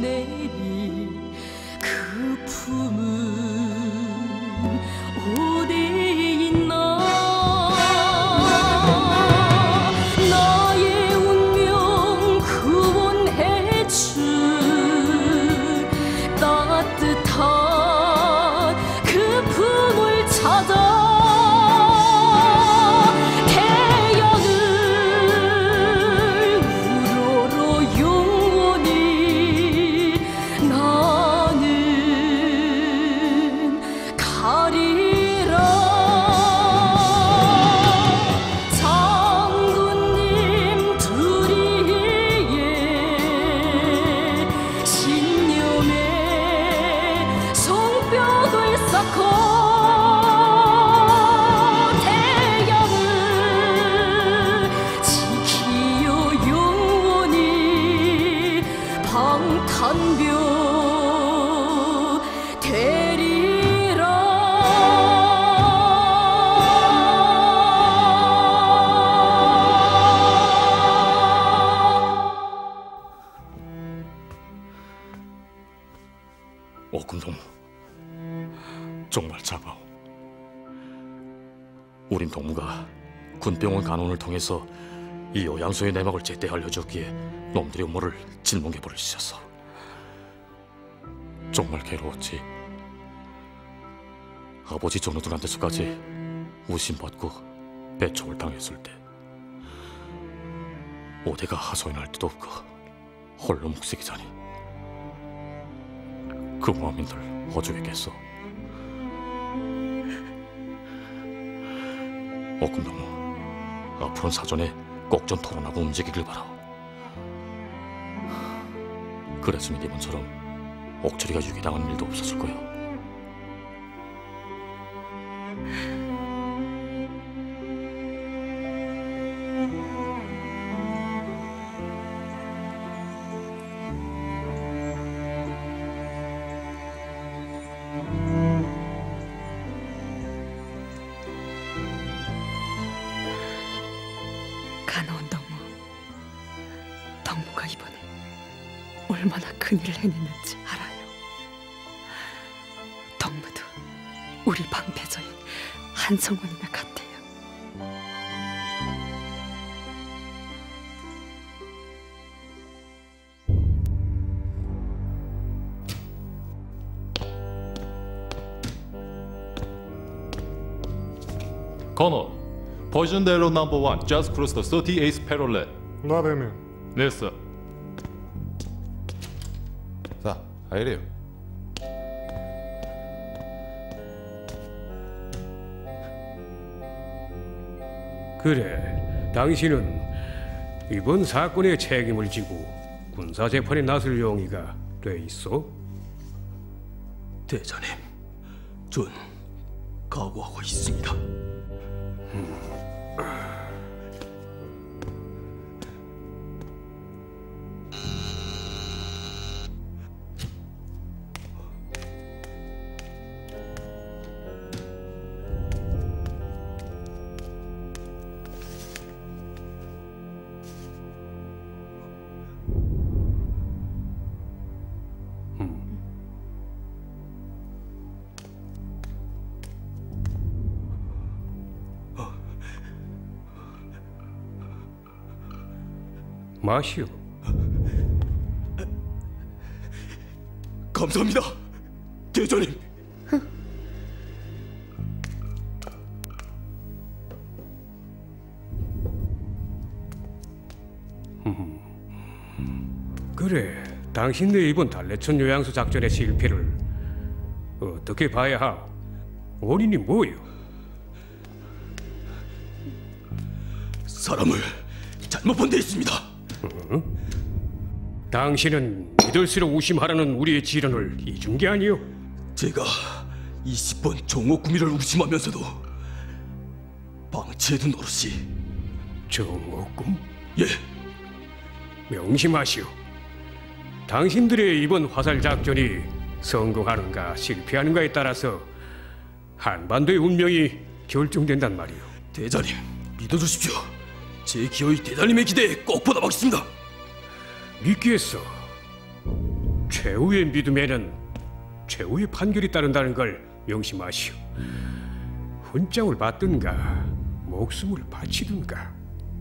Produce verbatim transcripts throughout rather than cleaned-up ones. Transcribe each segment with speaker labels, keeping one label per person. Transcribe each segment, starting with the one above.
Speaker 1: 내리 그 품은 어디 있나. 나의 운명 구원해줄 따뜻한 그 품을 찾아
Speaker 2: 오금동, 정말 차가워. 우린 동무가 군병원 간원을 통해서 이 요양소의 내막을 제때 알려줬기에 놈들이 음모를 질문해버리셨어. 정말 괴로웠지. 아버지 전우들한테서까지 우심받고 배척을 당했을 때 오대가 하소연할 데도 없고 홀로 묵색이자니 그 마음인들 어쩌겠겠어. 오금동무, 앞으로는 사전에 꼭 좀 토론하고 움직이길 바라. 그랬으면 이번처럼 옥철이가 유괴당한 일도 없었을 거야.
Speaker 1: 간호원 덕무, 덕무가 이번에 얼마나 큰일을 해냈는지 알아요. 덕무도 우리 방패저인 한성원이나 같아요.
Speaker 3: Colonel, Poison Arrow number one just crossed the thirty-eighth parallel.
Speaker 4: 나대면.
Speaker 3: 네, sir. 자, 아이래요.
Speaker 5: 그래, 당신은 이번 사건의 책임을 지고 군사재판에 나설 용의가 돼 있어?
Speaker 6: 대장님, 전 각오하고 있습니다.
Speaker 5: 음. 마시오.
Speaker 6: 감사합니다, 대장님.
Speaker 5: 그래, 당신네 이번 달래촌 요양소 작전의 실패를 어떻게 봐야 하? 원인이 뭐요?
Speaker 6: 사람을 잘못 본 데 있습니다.
Speaker 5: 어? 당신은 믿을수록 우심하라는 우리의 지령을 잊은 게 아니오?
Speaker 6: 제가 이십 번 정옥구미를 우심하면서도 방치해둔 노릇이
Speaker 5: 정옥금?
Speaker 6: 예.
Speaker 5: 명심하시오. 당신들의 이번 화살 작전이 성공하는가 실패하는가에 따라서 한반도의 운명이 결정된단 말이오.
Speaker 6: 대장님, 믿어주십시오. 제 기어이 대장님의 기대에 꼭 보답하겠습니다.
Speaker 5: 믿겠어. 촤. 최후의 믿음에는 최후의 판결이 따른다는 걸 명심하시오. 훈장을 받든가 목숨을 바치든가.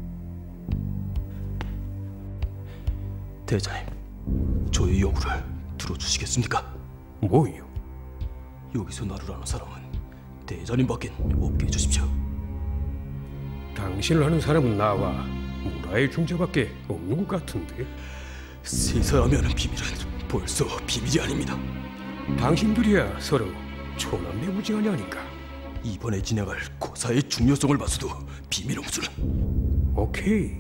Speaker 6: 대장님, 저의 요구를 들어주시겠습니까?
Speaker 5: 뭐요?
Speaker 6: 여기서 나를 아는 사람은 대장님밖엔 없게 해주십시오.
Speaker 5: 당신을 아는 사람은 나와 무라의 중자밖에 없는 것 같은데.
Speaker 6: 세 사람이 아는 비밀은 벌써 비밀이 아닙니다.
Speaker 5: 당신들이야 서로 초남매무지간이 아닌가.
Speaker 6: 이번에 진행할 고사의 중요성을 봐서도 비밀 무술은
Speaker 5: 오케이.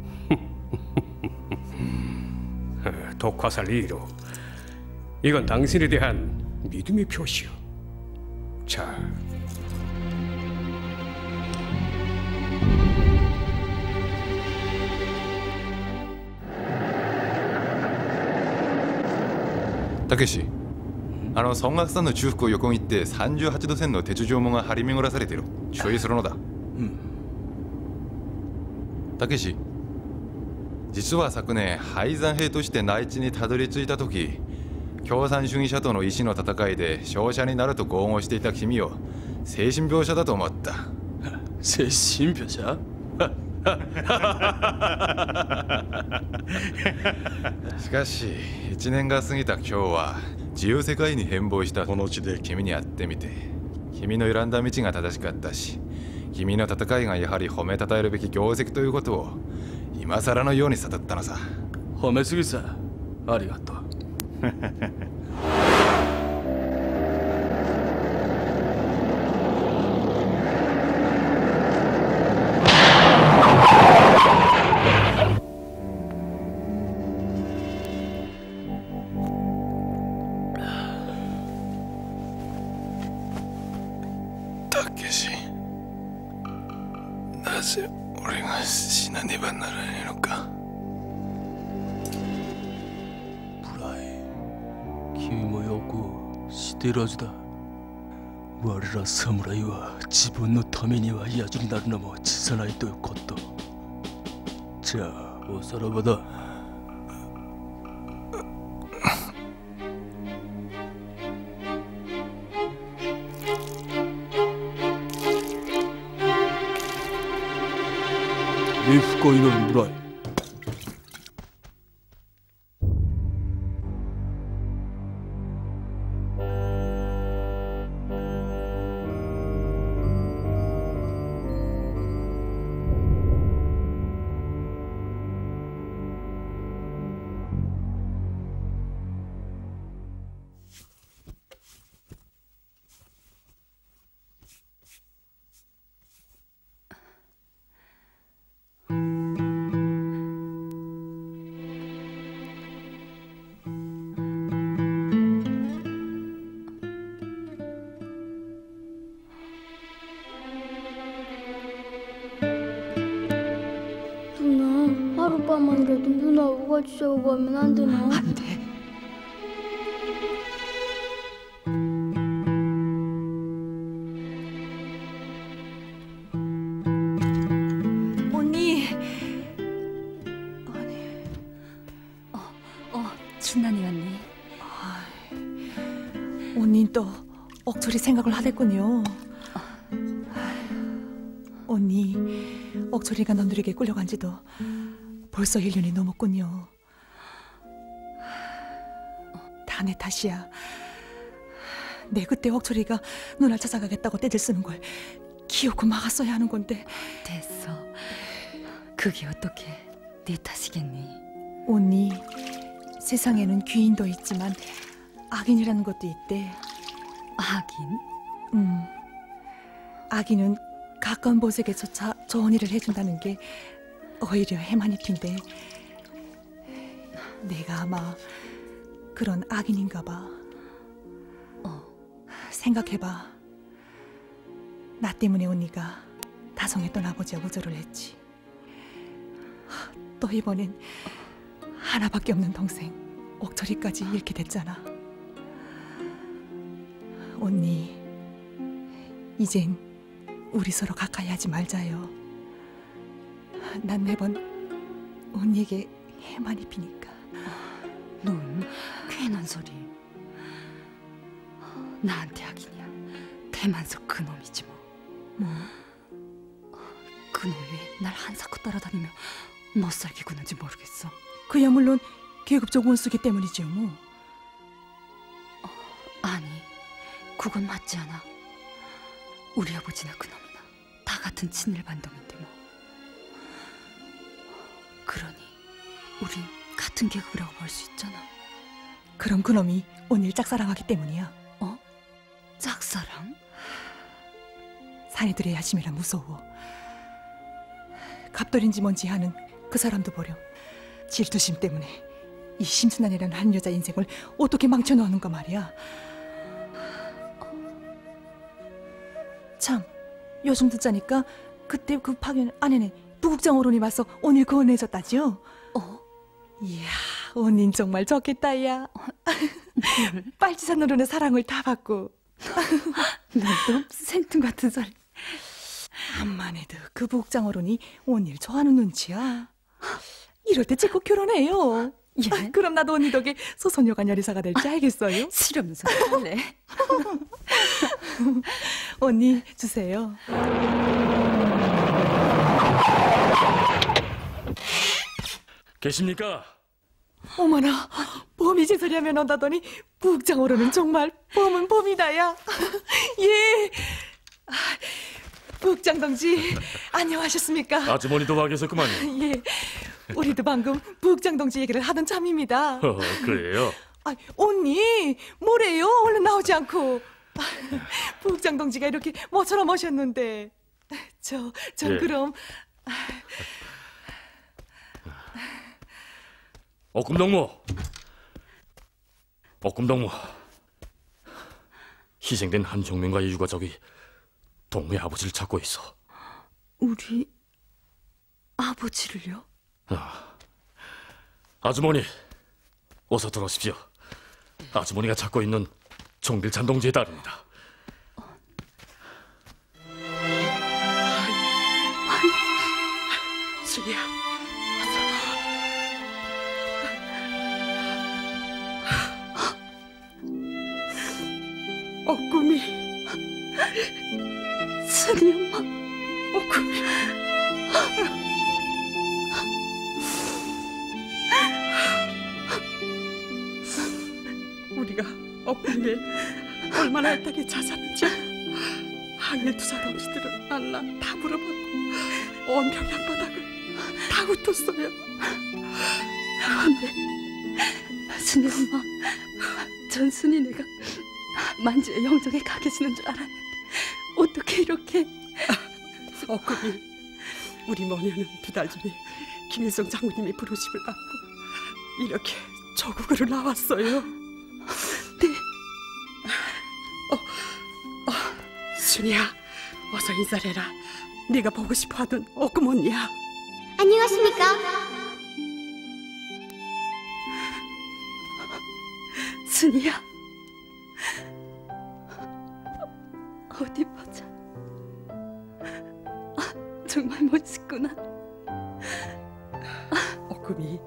Speaker 5: 독화살 이로 이건 당신에 대한 믿음의 표시요. 자,
Speaker 3: たけし、あの孫岳さんの中腹を横切ってさんじゅうはちど線の鉄条網が張り巡らされている。注意するのだ。たけし、実は昨年敗残兵として内地にたどり着いた時、共産主義者との意志の戦いで勝者になると豪語していた君を精神病者だと思った。
Speaker 6: 精神病者？
Speaker 3: しかしいちねんが過ぎた今日は自由世界に変貌したこの地で君に会ってみて、君の選んだ道が正しかったし、君の戦いがやはり褒めたたえるべき業績ということを今更のように悟ったのさ。
Speaker 6: 褒めすぎさ。ありがとう。
Speaker 3: たけし、なぜ俺が死なねばならないのか。
Speaker 6: 君もよく知っているはずだ。我ら侍は自分のためには野獣になるのも辞さないということ。じゃあおさらばだ。冥福を祈る村へ。
Speaker 4: 하룻밤만이라도 누나 우거지자고 가면 안 되나?
Speaker 1: 안 돼.
Speaker 7: 언니. 언니. 어, 어, 준난이 언니.
Speaker 1: 언니 또 억소리 생각을 하댔군요. 언니, 억소리가 너들에게 끌려간 지도 벌써 일 년이 넘었군요. 다 내 탓이야. 내 그때 억소리가 누나를 찾아가겠다고 떼들 쓰는 걸 기어코 막았어야 하는 건데.
Speaker 7: 됐어. 그게 어떻게 네 탓이겠니?
Speaker 1: 언니, 세상에는 귀인도 있지만 악인이라는 것도 있대.
Speaker 7: 악인?
Speaker 1: 음, 악인은 가까운 보색에서 좋은 일을 해준다는 게 오히려 해만 입힌데, 내가 아마 그런 악인인가 봐.
Speaker 7: 어.
Speaker 1: 생각해봐. 나 때문에 언니가 다성했던 아버지와 우절을 했지. 또 이번엔 하나밖에 없는 동생 옥철이까지 잃게 됐잖아. 언니, 이젠 우리 서로 가까이 하지 말자요. 난 매번 언니에게 해만 입히니까.
Speaker 7: 넌 괜한 소리? 나한테 하기냐? 대만석 그놈이지 뭐.
Speaker 1: 뭐?
Speaker 7: 그놈이 왜 날 한사코 따라다니며 못 살게 구는지 모르겠어.
Speaker 1: 그야 물론 계급적 원수기 때문이지요 뭐.
Speaker 7: 어, 아니, 그건 맞지 않아. 우리 아버지나 그놈이나 다 같은 친일반동인데 뭐. 그러니 우린 같은 계급이라고 볼 수 있잖아.
Speaker 1: 그럼 그놈이 온일 짝사랑하기 때문이야.
Speaker 7: 어? 짝사랑?
Speaker 1: 사내들의 야심이라 무서워. 갑돌인지 뭔지 하는 그 사람도 버려 질투심 때문에 이 심순환이라는 한 여자 인생을 어떻게 망쳐놓는가 말이야. 참, 요즘 듣자니까 그때 그 파견 아내네 부국장 어른이 와서 온일 거원해줬다지요.
Speaker 7: 어?
Speaker 1: 이야, 온인 정말 좋겠다 야. 빨치산 어른의 사랑을 다 받고.
Speaker 7: 너도 생뚱 같은 소리.
Speaker 1: 암만 해도 그 부국장 어른이 온일 좋아하는 눈치야. 이럴 때 제꼭 결혼해요.
Speaker 7: 예?
Speaker 1: 아, 그럼 나도 언니 덕에 소선여관 여리사가 될지 알겠어요?
Speaker 7: 싫으면서 할래?
Speaker 1: 언니 주세요.
Speaker 2: 계십니까?
Speaker 1: 어머나, 범이 제소리하면 온다더니 부국장 어른은 정말 범은 범이다야. 예. 아, 부국장 동지 안녕하셨습니까?
Speaker 2: 아주머니도 와 계셨구만요.
Speaker 1: 예, 우리도 방금 부국장 동지 얘기를 하던 참입니다.
Speaker 2: 어, 그래요?
Speaker 1: 아, 언니 뭐래요? 얼른 나오지 않고. 부국장 동지가 이렇게 뭐처럼 오셨는데. 저, 전
Speaker 2: 예.
Speaker 1: 그럼.
Speaker 2: 억금동무, 억금동무. 희생된 한종민과 유가족이 동무의 아버지를 찾고 있어.
Speaker 7: 우리 아버지를요?
Speaker 2: 아, 아주머니, 어서 들어오십시오. 아주머니가 찾고 있는 종길찬 동지의 딸입니다.
Speaker 1: 수리야,
Speaker 7: 억금이, 순이 엄마, 억금이.
Speaker 8: 우리가 억금을 얼마나 애타게 찾았는지 항일 투사 동지들을 만나 다 물어봤고 온 평양 바닥을 다 훑었어요.
Speaker 7: 근데 순이 엄마, 전 순이 내가 만주의 영정에 가 계시는 줄 알았는데 어떻게 이렇게.
Speaker 8: 억금이 우리 모녀는 두 달 전에 김일성 장군님의 부르심을 받고 이렇게 조국으로 나왔어요.
Speaker 7: 네.
Speaker 8: 어, 어, 순이야, 어서 인사를 해라. 네가 보고 싶어하던 억금 언니야.
Speaker 4: 안녕하십니까?
Speaker 7: 순이야, 어디 보자. 아, 정말 멋있구나.
Speaker 8: 억금이,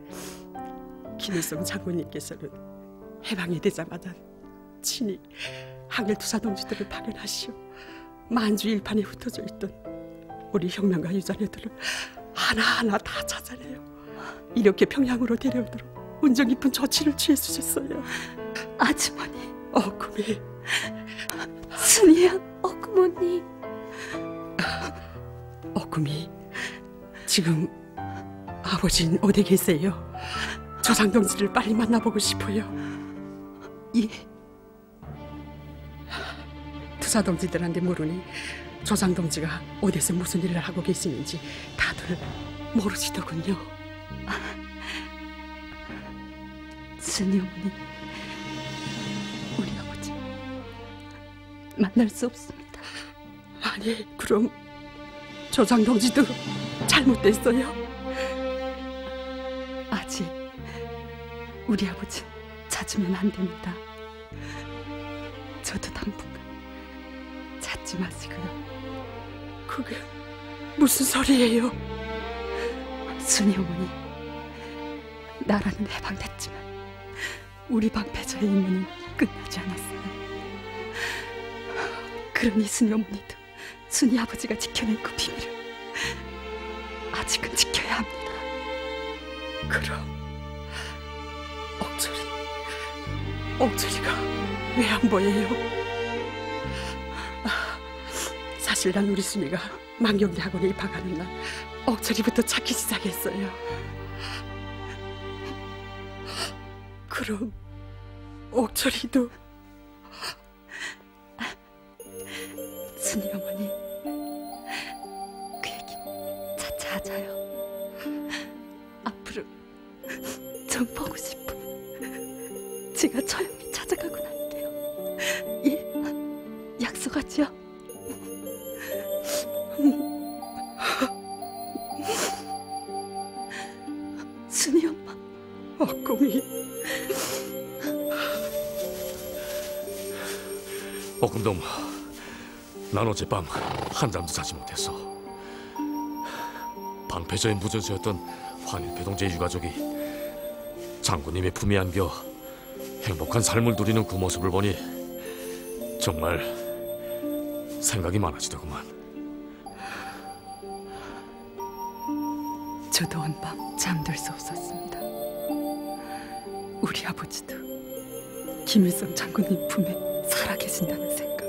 Speaker 8: 김일성 장군님께서는 해방이 되자마자 친히 항일 투사 동지들을 파견하시오 만주 일판에 흩어져 있던 우리 혁명가 유자녀들을 하나하나 다 찾아내요 이렇게 평양으로 데려오도록 운정 깊은 조치를 취해주셨어요.
Speaker 7: 아주머니,
Speaker 8: 억금이,
Speaker 7: 순이야, 억금언니.
Speaker 8: 억금이, 지금 아버진 어디 계세요? 조상동지를 빨리 만나보고 싶어요.
Speaker 7: 예.
Speaker 8: 투사동지들한테 모르니 조상동지가 어디서 무슨 일을 하고 계시는지 다들 모르시더군요.
Speaker 7: 순이 어머니, 우리 아버지 만날 수 없습니다.
Speaker 8: 아니, 그럼 조상동지도 잘못됐어요?
Speaker 7: 아직 우리 아버지 찾으면 안 됩니다. 저도 당분간 찾지 마시고요.
Speaker 8: 그게 무슨 소리예요?
Speaker 7: 순이 어머니, 나라는 해방됐지만 우리 방패자의 임무는 끝나지 않았어요. 그러니 순이 어머니도 순이 아버지가 지켜낸 그 비밀을 아직은 지켜야 합니다.
Speaker 8: 그럼 옥철이, 옥철이가 왜 안 보여요? 아, 사실 난 우리 순이가 망경대 학원에 입학하는 날 옥철이부터 찾기 시작했어요. 그럼 옥철이도
Speaker 7: 순이 어머니, 그 얘기 차차 하자요. 앞으로 좀 보고 싶으면 제가 조용히 찾아가곤 할게요. 예, 약속하죠? 순이 엄마.
Speaker 8: 어, 꿈이.
Speaker 2: 옥금동, 난 어젯밤 한잠도 자지 못했어. 방패저의 무전서였던 황일패 동지의 유가족이 장군님의 품에 안겨 행복한 삶을 누리는 그 모습을 보니 정말 생각이 많아지더구만.
Speaker 7: 저도 온밤 잠들 수 없었습니다. 우리 아버지도 김일성 장군님 품에 살아계신다는 생각.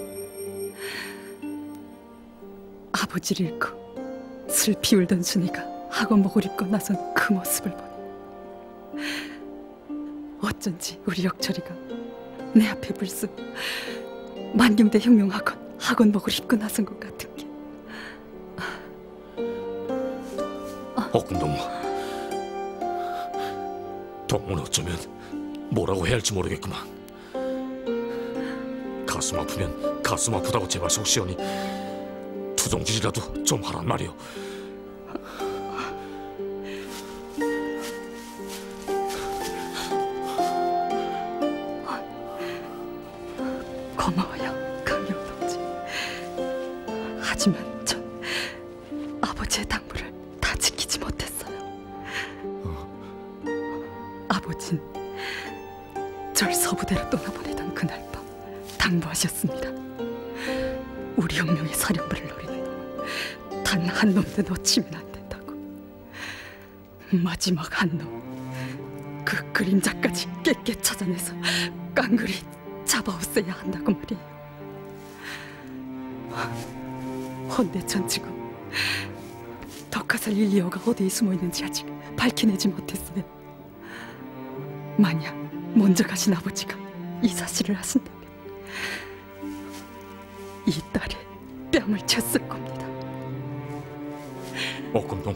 Speaker 7: 아버지를 잃고 슬피 울던 순이가 학원복을 입고 나선 그 모습을 보니 어쩐지 우리 역철이가 내 앞에 불쑥 만경대 혁명학원 학원복을 입고 나선 것 같은 게.
Speaker 2: 옥금동, 동문 어쩌면 뭐라고 해야 할지 모르겠구만. 가슴 아프면 가슴 아프다고 제발 속시원히 투정질이라도 좀 하란 말이오.
Speaker 7: 고마워요, 강경 동지. 하지만 전 아버지의 당부를 다 지키지 못했어요. 아버진 절 서부대로 떠나보내던 그날 밤 당부하셨습니다. 우리 혁명의 사령부를 노리는 놈은 단 한 놈도 놓치면 안 된다고. 마지막 한 놈, 그 그림자까지 깨끗 찾아내서 깡그리 잡아오셔야 한다고 말이에요. 헌데 전 지금 덕화살 일리오가 어디에 숨어있는지 아직 밝혀내지 못했어요. 만약 먼저 가신 아버지가 이 사실을 아신다면 이 딸의 뺨을 쳤을 겁니다.
Speaker 2: 옥금동,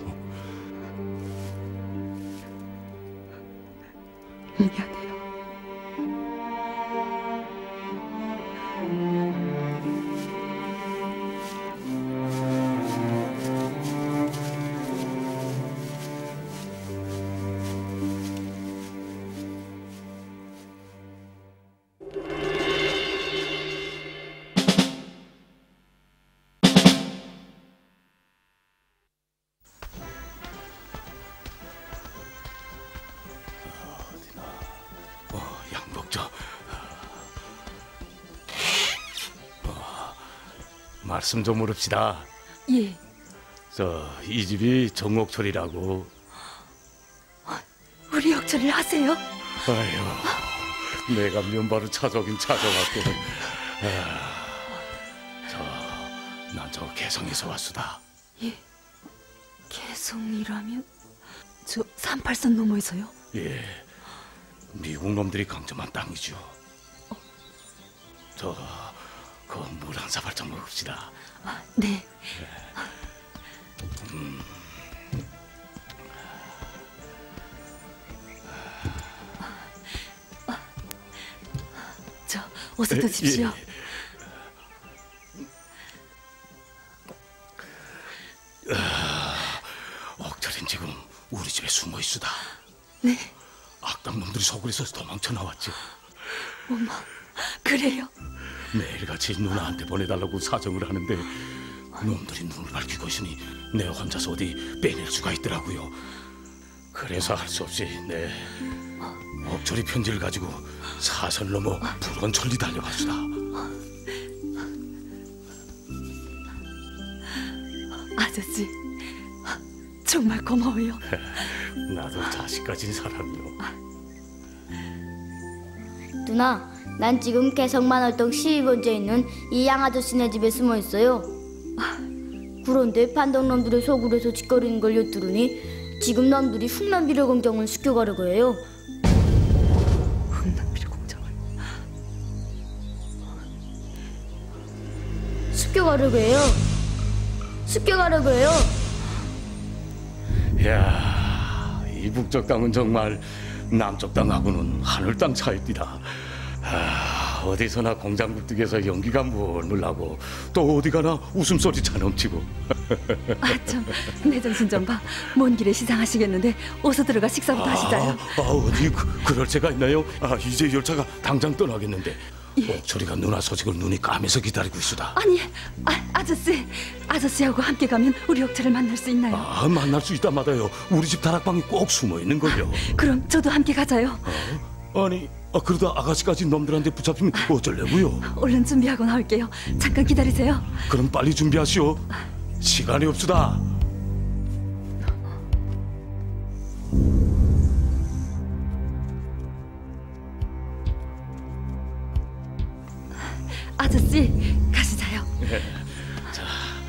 Speaker 7: 미안해요.
Speaker 9: 말씀 좀 물읍시다.
Speaker 7: 예.
Speaker 9: 저 이 집이 정옥철이라고.
Speaker 7: 우리 역철을 아세요?
Speaker 9: 아유, 내가 면바로 찾아오긴 찾아왔고. 저, 난 저 개성에서 왔수다.
Speaker 7: 예. 개성이라면 저 삼팔선 너머에서요?
Speaker 9: 예. 미국 놈들이 강점한 땅이죠.
Speaker 7: 어.
Speaker 9: 저, 그 물 한 사발 좀 먹읍시다.
Speaker 7: 아, 네.
Speaker 9: 음.
Speaker 7: 아, 저 어서 드십시오.
Speaker 9: 예. 아, 옥철인 지금 우리 집에 숨어 있수다.
Speaker 7: 네.
Speaker 9: 악당 놈들이 서울에서 도망쳐 나왔지.
Speaker 7: 엄마, 그래요?
Speaker 9: 매일같이 누나한테 보내달라고 사정을 하는데 놈들이 눈을 밝히고 있으니 내 혼자서 어디 빼낼 수가 있더라고요. 그래서 할 수 없이 내 억초리 편지를 가지고 사선 넘어 불원천리 달려갔수다.
Speaker 7: 아저씨, 정말 고마워요.
Speaker 9: 나도 자식 가진 사람이요.
Speaker 4: 누나, 난 지금 개성만월동 십이 번째에 있는 이 양아저씨네 집에 숨어 있어요. 그런데 반동놈들의 소굴에서 짓거리는 걸 엿들으니 지금 놈들이 흑남비료 공장을 시켜가려고 해요.
Speaker 7: 흑남비료 공장을?
Speaker 4: 시켜가려고 해요. 시켜가려고 해요.
Speaker 9: 야, 이 북쪽 땅은 정말 남쪽 땅하고는 하늘 땅 차이띠다. 아, 어디서나 공장 굴뚝에서 연기가 물물 나고 또 어디 가나 웃음소리 차 넘치고.
Speaker 7: 아 참, 내 정신 좀 봐. 먼 길에 시장하시겠는데 어서 들어가 식사부터
Speaker 9: 아,
Speaker 7: 하시자요.
Speaker 9: 아, 어디 그, 그럴 새가 있나요? 아, 이제 열차가 당장 떠나겠는데.
Speaker 7: 예.
Speaker 9: 옥철이가 누나 소식을 눈이 까매서 기다리고 있수다.
Speaker 7: 아니, 아, 아저씨, 아저씨하고 함께 가면 우리 옥철을 만날 수 있나요?
Speaker 9: 아, 만날 수 있다마다요. 우리 집 다락방에 꼭 숨어 있는 걸요.
Speaker 7: 그럼 저도 함께 가자요.
Speaker 9: 어? 아니, 아, 그러다 아가씨까지 놈들한테 붙잡히면 어쩌려고요?
Speaker 7: 얼른 준비하고 나올게요. 잠깐 기다리세요.
Speaker 9: 그럼 빨리 준비하시오. 시간이 없수다.
Speaker 7: 아저씨, 가시자요.
Speaker 9: 자,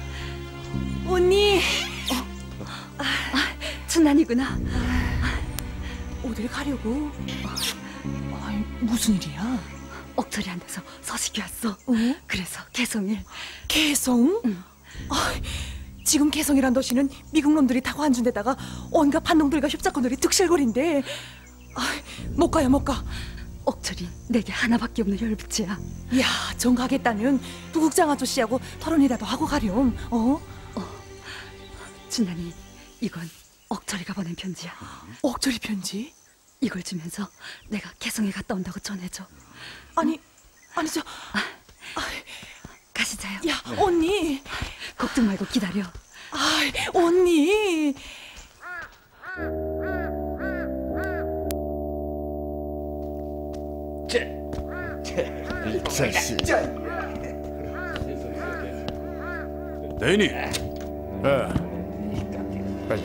Speaker 1: 언니,
Speaker 7: 아, 춘난이구나.
Speaker 1: 어딜 가려고? 아이, 무슨 일이야?
Speaker 7: 옥철이 안 돼서 서식이 왔어.
Speaker 1: 어?
Speaker 7: 그래서 개성일.
Speaker 1: 개성?
Speaker 7: 응.
Speaker 1: 아이, 지금 개성이란 도시는 미국 놈들이 타고 앉은 데다가 온갖 반놈들과 협작권들이 득실거린데. 아이, 못 가요, 못 가.
Speaker 7: 옥철이 내게 하나밖에 없는 열부치야.
Speaker 1: 야, 정 가겠다면 부국장 아저씨하고 토론이라도 하고 가렴. 어?
Speaker 7: 어, 춘난이, 이건 옥철이가 보낸 편지야.
Speaker 1: 옥철이 편지?
Speaker 7: 이걸 주면서 내가 개성에 갔다 온다고 전해줘.
Speaker 1: 아니, 아니 저...
Speaker 7: 아, 가시자요.
Speaker 1: 야, 언니.
Speaker 7: 걱정 말고 기다려.
Speaker 1: 아이, 언니.
Speaker 9: 자식. 대인이.
Speaker 3: 어. 가자.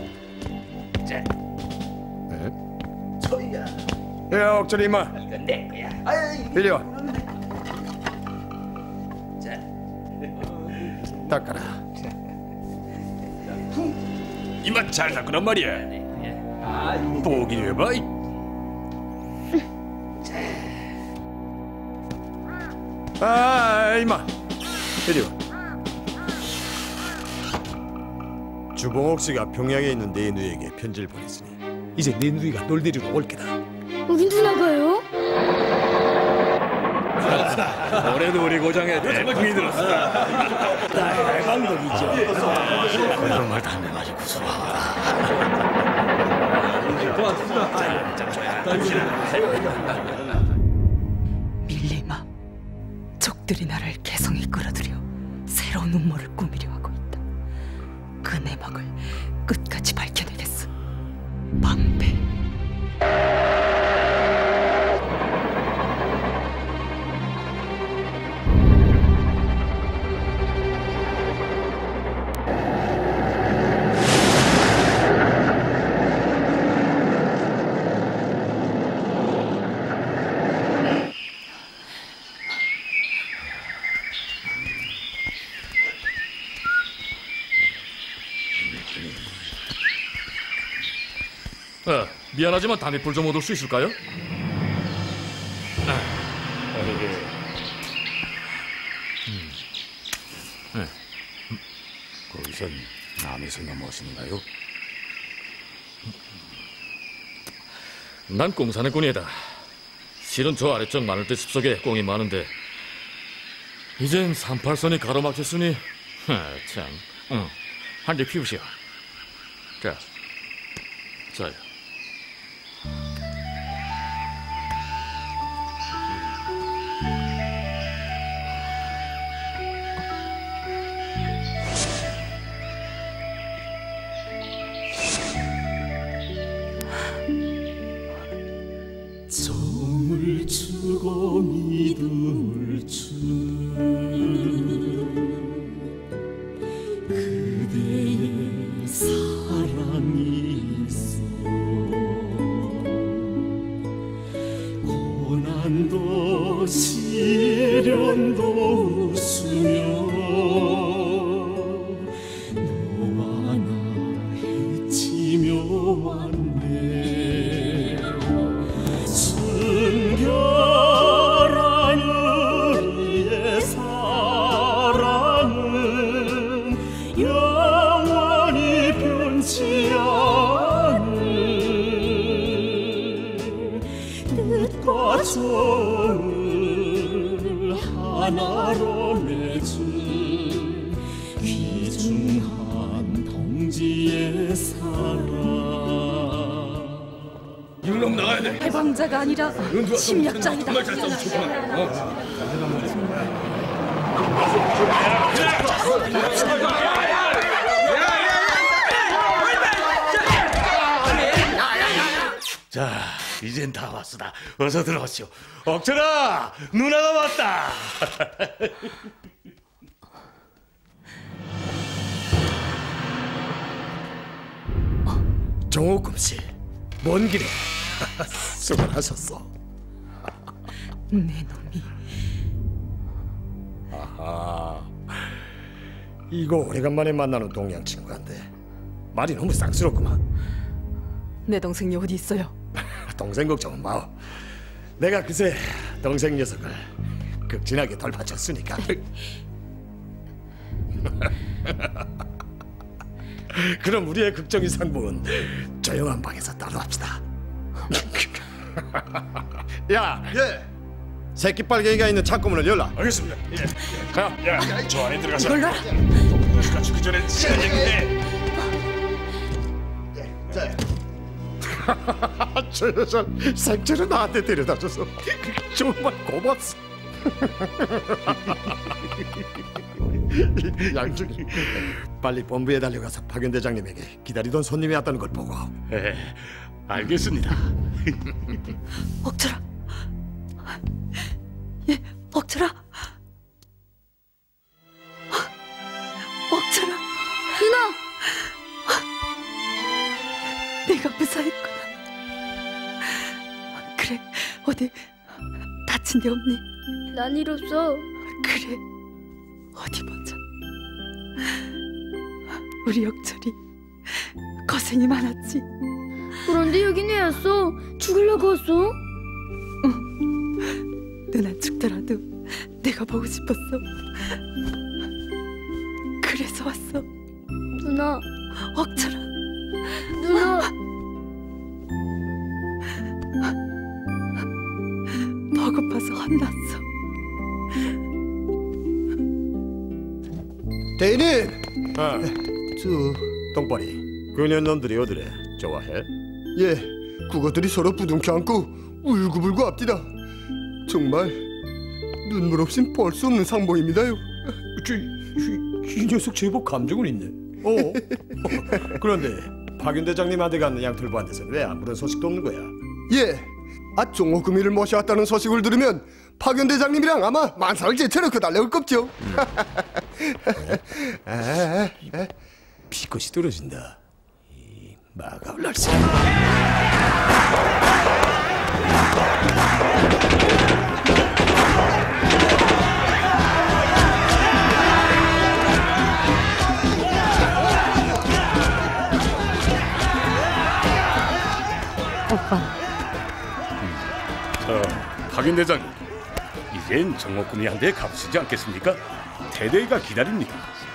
Speaker 3: 야, 옥철이 임마. 이리 와. 닦아라.
Speaker 2: 이만 잘 닦으란 말이야. 보긴 해봐.
Speaker 3: 아, 임마. 이리 와.
Speaker 10: 주봉옥 씨가 평양에 있는 내 누이에게 편지를 보냈으니 이제 내 누이가 널 데리러 올 게다.
Speaker 4: 우리 누나가요?
Speaker 2: 올해도 우리 고장에 대풍이 들었어. 대방덕이죠.
Speaker 9: 그런 말 담배 마시고 수고하라.
Speaker 7: 밀리마, 적들이 나를 개성에 끌어들여 새로운 음모를 꾸미려 하고 있다. 그 내막을 끝까지 밝혀내겠어. 방패.
Speaker 2: 어, 미안하지만 담배불 좀 얻을 수 있을까요? 아, 예. 음. 네.
Speaker 9: 거기선 남에서 넘어오시는가요?
Speaker 2: 난 꽁사내꾼이다. 실은 저 아래쪽 마늘대 숲속에 꽁이 많은데 이젠 삼팔선이 가로막혔으니 하, 참, 응. 한 대 피우시오. 자, 자요.
Speaker 6: 정을 주고 믿음을 주는 그대의 사랑이 있어 고난도 시련도 웃으며 너와 나 헤치며 왔네 순결한 우리의 사랑은 영원히 변치 않을 뜻과 정을 하나로 맺은 귀중한 동지의 사랑
Speaker 9: 이놈 나가야 돼.
Speaker 1: 해방자가 아니라 침략자이다.
Speaker 9: 정말 잘 싸우고 좋구만. 어. 자, 이젠 다 왔으다. 어서 들어오시오. 억철아, 누나가 왔다.
Speaker 10: 정옥금 씨, 먼 길에 수고하셨어.
Speaker 1: 내 놈이.
Speaker 10: 아하, 이거 오래간만에 만나는 동양 친구한데 말이 너무 쌍스럽구만.
Speaker 1: 내 동생이 어디 있어요?
Speaker 10: 동생 걱정은 마오. 내가 그새 동생 녀석을 극진하게 돌봐줬으니까. 그럼 우리의 극적인 상봉은 조용한 방에서 따로 합시다. 야, 예. 새끼 빨갱이가 있는 창고문을 열라.
Speaker 11: 알겠습니다. 예. 야, 야, 저 안에 들어가서.
Speaker 1: 열라.
Speaker 11: 동료가 죽기 전에 시간 얘기해.
Speaker 10: 자. 저 녀석 생체를 나한테 데려다줘서 정말 고맙소. 양중이, 빨리 본부에 달려가서 박연 대장님에게 기다리던 손님이 왔다는 걸 보고.
Speaker 9: 예, 알겠습니다.
Speaker 1: 억철아. 예, 억철아. 억철아.
Speaker 4: 누나!
Speaker 1: 내가 무사했구나. 그래, 어디 다친 데 없니?
Speaker 4: 난 일 없어.
Speaker 1: 그래, 어디 보자. 우리 역철이 고생이 많았지.
Speaker 4: 그런데 여긴 왜 왔어? 죽으려고 왔어?
Speaker 1: 응, 누난 죽더라도 내가 보고 싶었어. 그래서 왔어.
Speaker 4: 누나.
Speaker 1: 억철아.
Speaker 4: 누나.
Speaker 1: 버거파서 혼났어.
Speaker 10: 대인님! 아, 저 똥벌이, 그년 놈들이 어디래? 좋아해? 예, 그것들이 서로 부둥켜 안고 울고불고 합디다. 정말 눈물 없인 볼 수 없는 상봉입니다요. 저, 이, 이 녀석 제법 감정은 있네. 어? 그런데 박윤 대장님한테 갔는 양털부한테서는 왜 아무런 소식도 없는 거야? 예, 아 종옥금이를 모셔왔다는 소식을 들으면 박윤 대장님이랑 아마 만상을 제쳐놓고 달려올 겁죠. 아, 아, 피꽃이 떨어진다. 이 마가울랄세.
Speaker 1: 오빠.
Speaker 9: 저, 박윤 대장님, 이젠 정옥금이 한 대 갚으시지 않겠습니까? 대대가 기다립니다.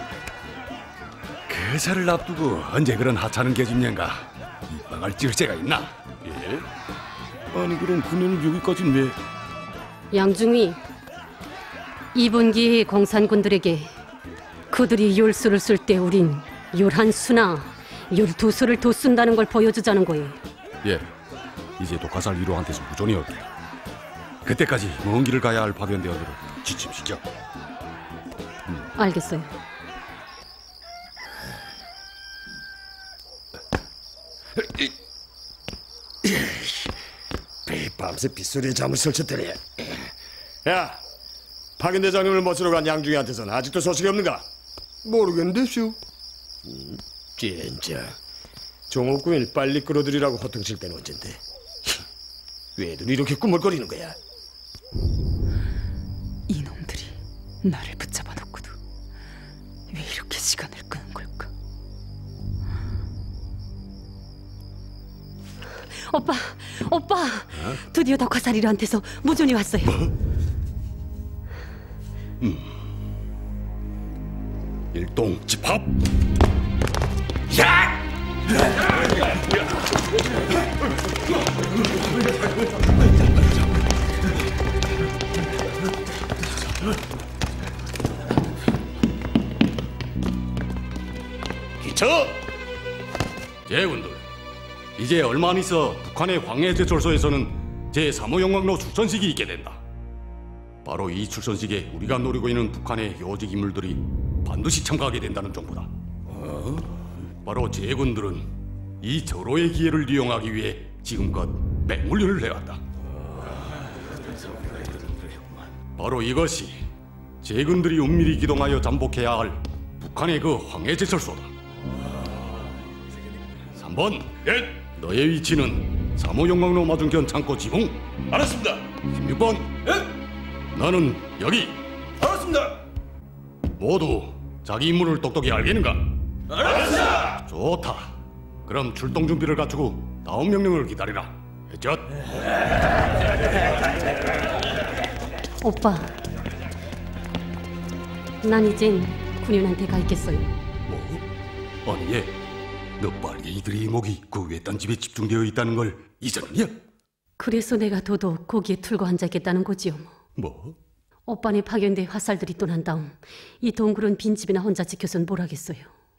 Speaker 12: 회사를 앞두고 언제 그런 하찮은 계집년가 입방을 찌를 새가 있나?
Speaker 9: 예? 아니 그럼 그녀는 여기까지 왜?
Speaker 13: 양중위, 이번 기회에 공산군들에게 그들이 율수를 쓸 때 우린 율 한 수나 율 두 수를 더 쓴다는 걸 보여주자는 거예요.
Speaker 12: 예, 이제 독화살 일 호한테서 무전이 없다. 그때까지 먼 길을 가야 할 파견대원들을 지침시켜.
Speaker 13: 음. 알겠어요.
Speaker 10: 밤새 빗소리에 잠을 설쳤더니. 야, 박윤 대장님을 모시러 간 양중이한테서는 아직도 소식이 없는가? 모르겠는데, 슈. 음, 진짜. 종옥군을 빨리 끌어들이라고 호통칠 때는 언젠데. 왜들 이렇게 꾸물거리는 거야?
Speaker 7: 이놈들이 나를 붙잡아 놓고도 왜 이렇게 시간을 끄는 걸까?
Speaker 13: 오빠, 오빠, 어? 드디어 덕화살이로한테서 무전이 왔어요. 뭐?
Speaker 12: 음. 일동 집합.
Speaker 11: 야!
Speaker 12: 기처! 제군들, 이제 얼마 안 있어 북한의 황해제철소에서는 제삼 호 영광로 출선식이 있게 된다. 바로 이 출선식에 우리가 노리고 있는 북한의 요직 인물들이 반드시 참가하게 된다는 정보다. 어? 바로 제군들은 이 절호의 기회를 이용하기 위해 지금껏 맹훈련을 해왔다. 바로 이것이 제군들이 은밀히 기동하여 잠복해야 할 북한의 그 황해제철소다. 삼 번, 예. 너의 위치는 삼 호 영광로 맞은편 창고 지붕.
Speaker 11: 알았습니다.
Speaker 12: 십육 번,
Speaker 11: 예.
Speaker 12: 나는 여기.
Speaker 11: 알았습니다.
Speaker 12: 모두 자기 임무를 똑똑히 알겠는가?
Speaker 11: 알았습니다.
Speaker 12: 좋다. 그럼 출동 준비를 갖추고 다음 명령을 기다리라. 젖.
Speaker 13: 오빠, 난 이젠 군인한테 가 있겠어요.
Speaker 12: 뭐? 아니 얘, 너 빨리 이들의 이목이 그 외딴 집에 집중되어 있다는 걸 잊었냐?
Speaker 13: 그래서 내가 더더욱 거기에 틀고 앉아있겠다는 거지요.
Speaker 12: 뭐?
Speaker 13: 오빠네 파견대 화살들이 떠난 다음 이 동굴은 빈집이나 혼자 지켜선 뭘 하겠어요.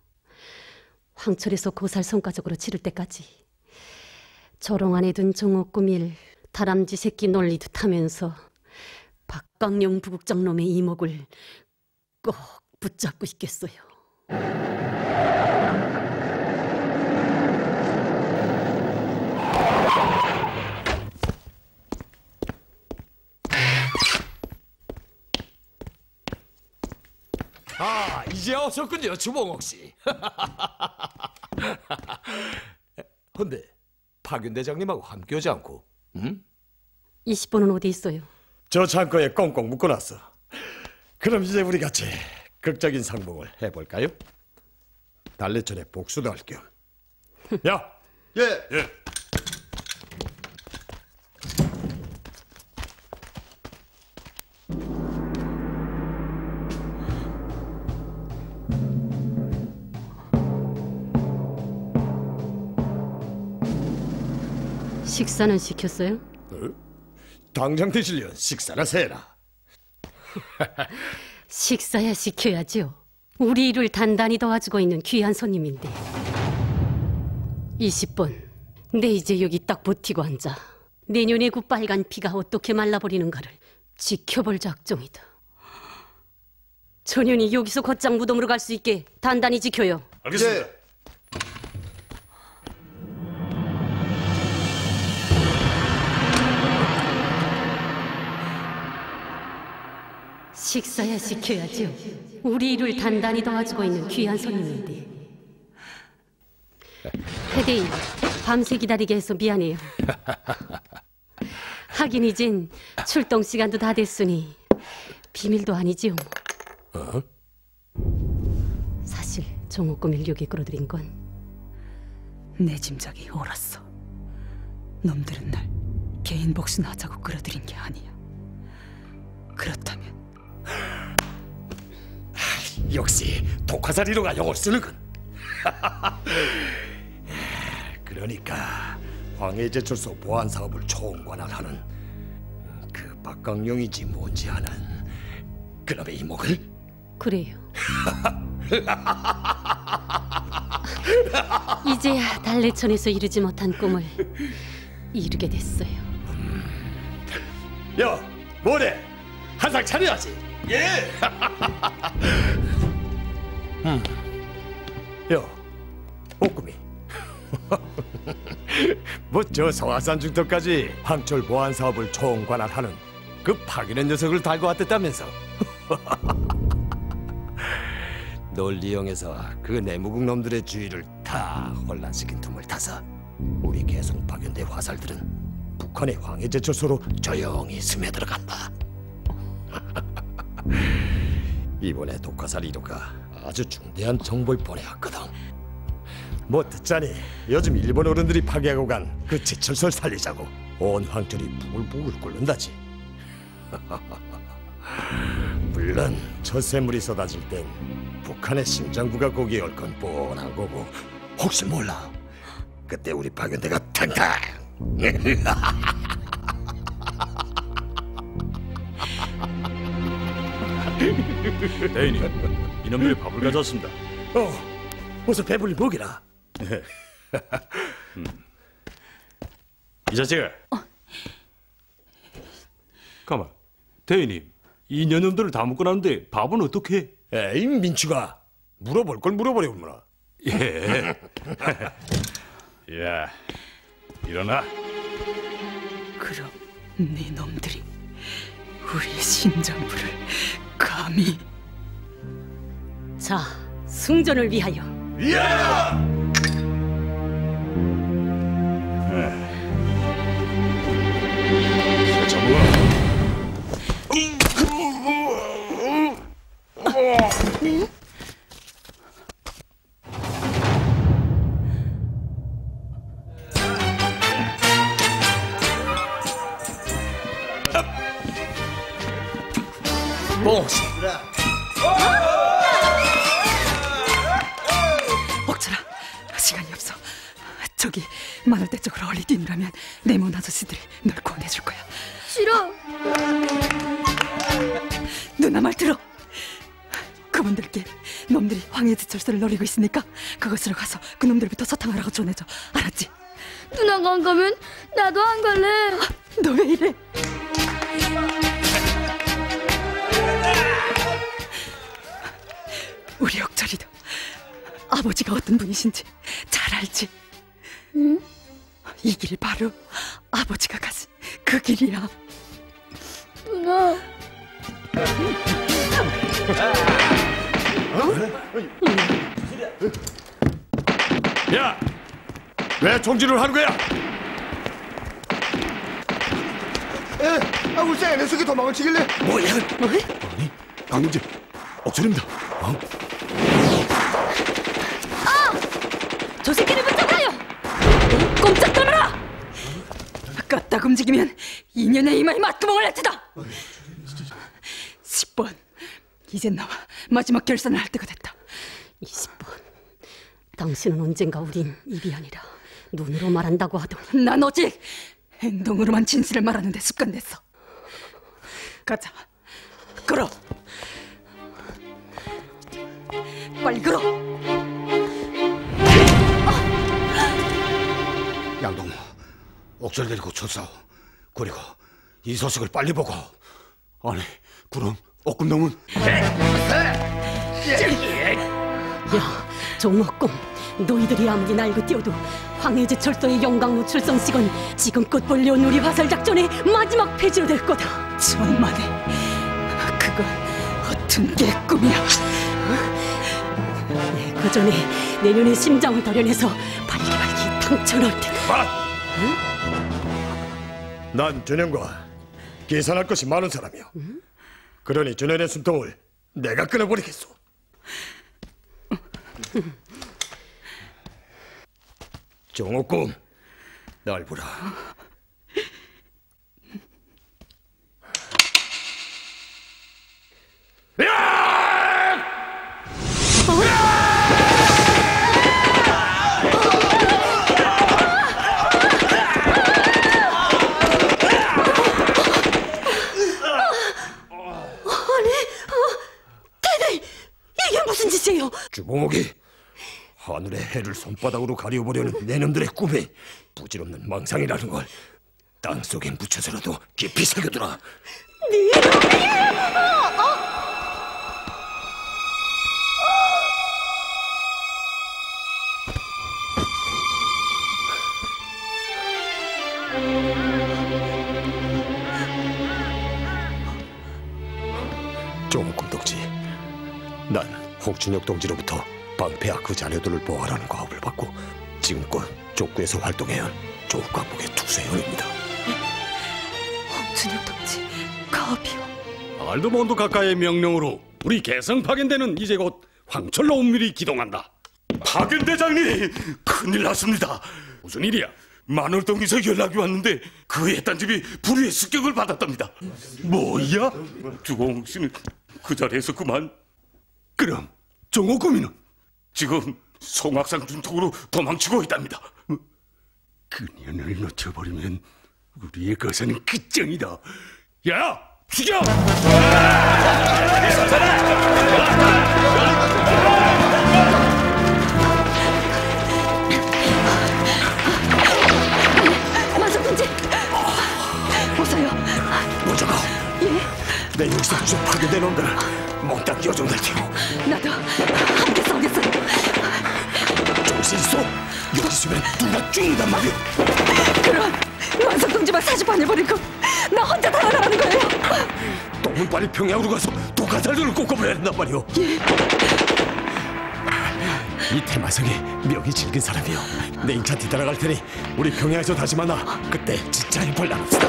Speaker 13: 황철에서 고살 성과적으로 치를 때까지 조롱 안에 든 정옥구밀 다람쥐 새끼 놀리듯 하면서 박강룡 부국장 놈의 이목을 꼭 붙잡고 있겠어요.
Speaker 11: 아, 이제 오셨군요, 주봉옥 씨. 근데 박윤 대장님하고 함께 오지 않고, 응?
Speaker 13: 이십 번은 어디 있어요?
Speaker 10: 저 창고에 꽁꽁 묶어놨어. 그럼 이제 우리 같이 극적인 상봉을 해볼까요? 달래천에 복수도 할 겸. 야!
Speaker 11: 예! 예!
Speaker 13: 식사는 시켰어요?
Speaker 10: 어? 당장 드시려면 식사나 세라.
Speaker 13: 식사야 시켜야죠. 우리 일을 단단히 도와주고 있는 귀한 손님인데. 이십 번. 내 이제 여기 딱 버티고 앉아. 내년에 그 빨간 피가 어떻게 말라버리는가를 지켜볼 작정이다. 전현이 여기서 곧장 무덤으로 갈 수 있게 단단히 지켜요.
Speaker 11: 알겠습니다. 예.
Speaker 13: 식사야 시켜야죠. 우리 일을 단단히 도와주고 있는 귀한 손님인데. 태대인, 밤새 기다리게 해서 미안해요. 하긴 이젠 출동 시간도 다 됐으니 비밀도 아니지요.
Speaker 10: 어?
Speaker 13: 사실 정옥금을 여기 끌어들인 건
Speaker 7: 내 짐작이 옳았어. 놈들은 날 개인 복수하자고 끌어들인 게 아니야. 그렇다면
Speaker 10: 역시 독화살이로가 영을 쓰는군. 그러니까 황해제철소 보안 사업을 총관할하는 그 박강룡이지 뭔지 아는 그놈의 이목을?
Speaker 13: 그래요. 이제야 달래천에서 이루지 못한 꿈을 이루게 됐어요.
Speaker 10: 야, 뭐래? 한상 차려야지.
Speaker 11: 예.
Speaker 10: 음. 야, 옥금이. 뭐 저 서화산 중턱까지 황철 보안 사업을 총관할하는 그 파견의 녀석을 달고 왔댔다면서. 널 이용해서 그 내무국 놈들의 주의를 다 혼란시킨 틈을 타서 우리 개성 파견대 화살들은 북한의 황해제철소로 조용히 스며들어간다. 이번에 독화살 이로가 아주 중대한 정보를 보내왔거든. 뭐 듣자니 요즘 일본 어른들이 파괴하고 간 그 제철소를 살리자고 온 황철이 부글부글 끓는다지. 물론 저 샘물이 쏟아질 땐 북한의 심장부가 거기에 올 건 뻔한 거고, 혹시 몰라 그때 우리 파견대가 탕탕.
Speaker 2: 대인님, 이놈들이 밥을 가져왔습니다.
Speaker 10: 어, 어서 배불리 먹이라.
Speaker 12: 음. 이 자식아.
Speaker 1: 어.
Speaker 12: 가만, 대인님, 이 년놈들을 다 먹고 나는데 밥은 어떻게 해?
Speaker 10: 에이, 민추가 물어볼 걸 물어보려 얼마나.
Speaker 12: 예. 야, 일어나.
Speaker 7: 그럼 네 놈들이 우리 심장부를 감히.
Speaker 13: 자, 승전을 위하여.
Speaker 10: 예!
Speaker 7: 옥철아, 시간이 없어. 저기 마늘대 쪽으로 얼리 뛰느라면 내몬 아저씨들이 널 구원해줄 거야.
Speaker 4: 싫어.
Speaker 7: 누나 말 들어. 그분들께 놈들이 황해제철소를 노리고 있으니까 그것으로 가서 그놈들부터 소탕하라고 전해줘. 알았지?
Speaker 4: 누나가 안 가면 나도 안 갈래.
Speaker 7: 너 왜 이래? 우리 옥철이도 아버지가 어떤 분이신지 잘 알지?
Speaker 4: 응?
Speaker 7: 이 길이 바로 아버지가 가신 그 길이야.
Speaker 4: 누나.
Speaker 10: 야, 왜 정진을 하는 거야?
Speaker 14: 에, 아, 울산 녀석이 도망을 치길래.
Speaker 10: 뭐야? 아니, 강민재, 옥철입니다. 어?
Speaker 7: 아! 저 새끼를 붙잡아요! 꼼짝 떨어라! 까딱 움직이면 인연의 이마에 맞구멍을 낼 테다! 십 번, 이젠 나와 마지막 결산을 할 때가 됐다.
Speaker 13: 이십 번, 당신은 언젠가 우린 입이 아니라 눈으로 말한다고 하더니
Speaker 7: 난 오직 행동으로만 진실을 말하는 데 습관됐어. 가자, 걸어. 빨리 걸어.
Speaker 10: 양동, 옥절 데리고 쳤어. 그리고 이 소식을 빨리 보고. 아니, 그럼 옥금동은?
Speaker 13: 야, 종옥공, 너희들이 아무리 날고 뛰어도 황해제철소의 영광로 출선식은 지금껏 벌려온 우리 화살 작전의 마지막 폐지로 될 거다.
Speaker 7: 천만에 그건 허튼 개꿈이야.
Speaker 13: 네, 그 전에 내년에 심장을 도련해서 발기발기 당첨할 테다.
Speaker 10: 응? 난 준현과 계산할 것이 많은 사람이야. 응? 그러니 준현의 숨통을 내가 끊어버리겠소. 종옥꿈, 날 보라. 주봉옥이 하늘의 해를 손바닥으로 가려보려는 내놈들의 꿈에 부질없는 망상이라는 걸 땅속에 묻혀서라도 깊이 새겨두라. 조금 동지, 난 홍춘혁 동지로부터 방패와 그 자녀들을 보호하라는 과업을 받고 지금껏 족구에서 활동해온 조국광복의 특수회원입니다.
Speaker 7: 홍춘혁 동지, 과업이요?
Speaker 12: 알드몬드 각하의 명령으로 우리 개성 파견대는 이제 곧 황철로 은밀히 기동한다. 파견대장님, 큰일 났습니다. 무슨 일이야? 만월동에서 연락이 왔는데 그 했단 집이 불의의 습격을 받았답니다. 뭐야? 주공 씨는 그 자리에서 그만. 그럼 정옥금이는 지금 송악산 중턱으로 도망치고 있답니다. 그년을 놓쳐버리면 우리의 거선은 끝장이다. 야, 죽여!
Speaker 7: 만석동지, 보세요.
Speaker 10: 모자가.
Speaker 7: 예?
Speaker 10: 내 여기서 쭉 파괴된 놈들 몽땅 여종될 테고.
Speaker 7: 나도 함께 싸우겠어요.
Speaker 10: 정신 있어. 여기 있으면 누가 죽는단 말이야.
Speaker 7: 그럼 만석동지만 사주판을 버리고 나 혼자 달아나라는 거예요.
Speaker 10: 똥은 빨리 평양으로 가서 독가살들을 꽂아버려야 한단 말이오.
Speaker 7: 예.
Speaker 10: 이 태마성이 명이 질긴 사람이요. 내 인차 뒤따라갈 테니 우리 평양에서 다시 만나. 그때 진짜 해볼 나눕시다.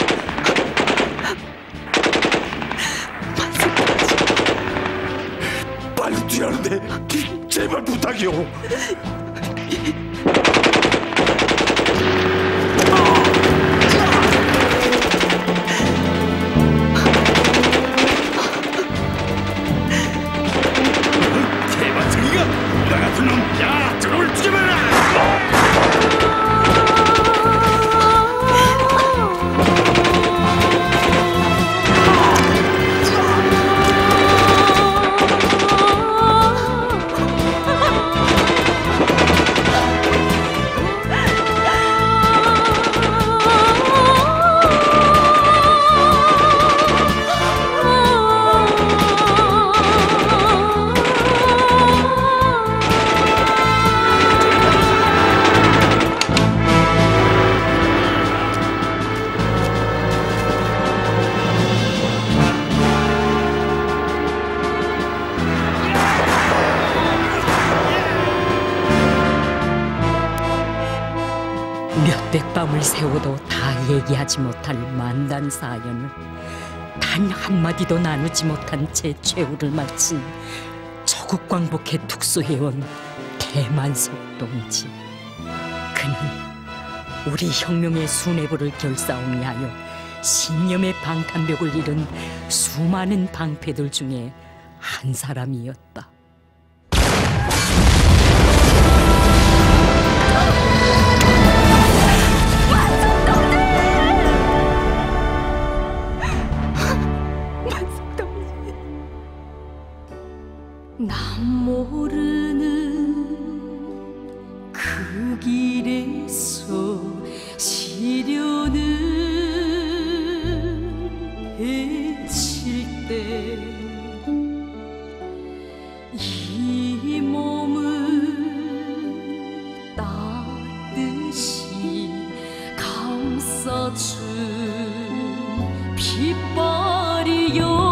Speaker 10: 빨리 뛰라는데 제발 부탁이요.
Speaker 12: 대만성이가 나 같은 놈, 야, 저놈을 죽여버려라!
Speaker 15: 몇백 밤을 세워도 다 얘기하지 못할 만단 사연을 단 한마디도 나누지 못한 제 최후를 마친 조국광복회 특수회원 대만석 동지. 그는 우리 혁명의 수뇌부를 결사하게 하여 신념의 방탄벽을 이룬 수많은 방패들 중에 한 사람이었다.
Speaker 16: 난 모르는 그 길에서 시련을 헤칠 때 이 몸을 따뜻이 감싸준 빗발이여.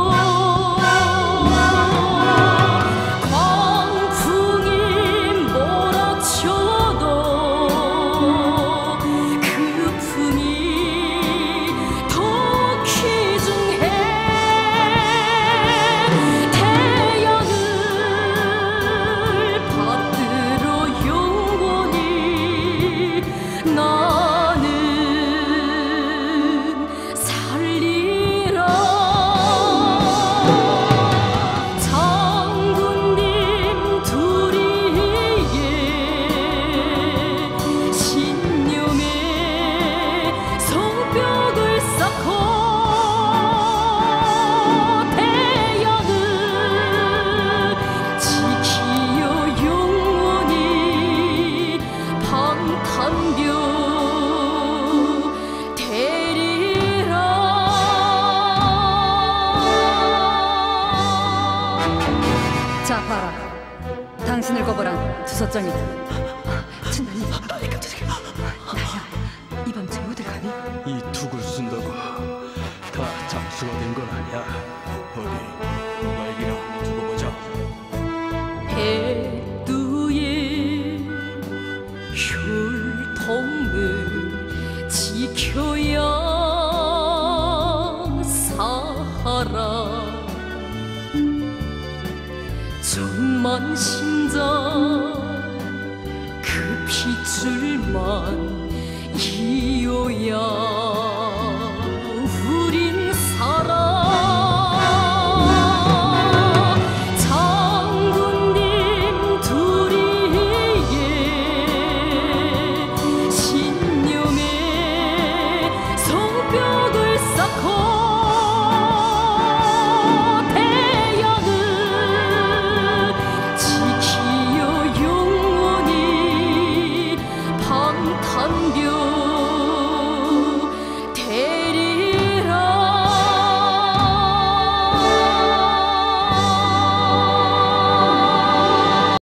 Speaker 15: 자, 봐라. 당신을 거부한 주소장이다.
Speaker 7: 춘나님, 내 깜짝이야. 나야, 이 밤중에 어딜 가니?
Speaker 6: 이 툭을 쓴다고 다 장수가 된 건 아니야. 어디